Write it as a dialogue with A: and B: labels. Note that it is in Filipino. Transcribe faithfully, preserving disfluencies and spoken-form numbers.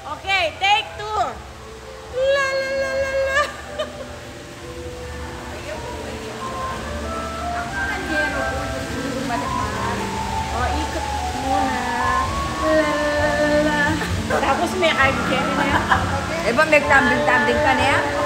A: Okay, take two. La la la la la. Oh, ikot muna. La la la la. Tapos may argue na yan.
B: Eh ba may tumbling-tumbling ka na yan?